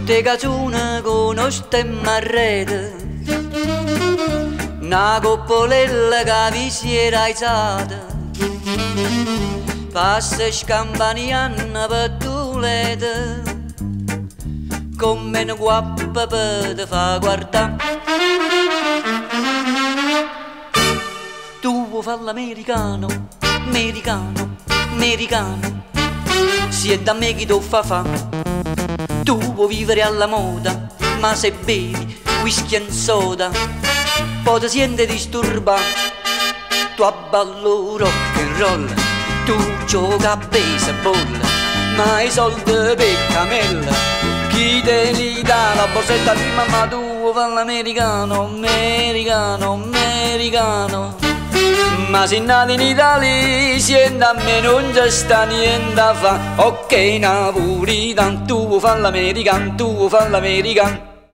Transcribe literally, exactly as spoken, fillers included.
Te cagione conoscemmo a rete, una coppolella che vi si era aizzata, passa scampanianna per tu lete, come una guappa per te fa guardare. Tu vuoi fare l'americano, americano, americano, si è da me chi tu fa fa. Tu vuoi vivere alla moda, ma se bevi whisky e soda, poi ti senti disturbato. Tu abballo rock and roll, tu gioca a baseball, ma i soldi per camella, chi te li dà la borsetta di mamma? Tu vuoi fare l'americano, americano, americano. Ma se nati in Italia, siendo a me non c'è sta niente a fa. Ok, napolitan, tu vuoi fare l'americano, tu vuoi fare l'americano.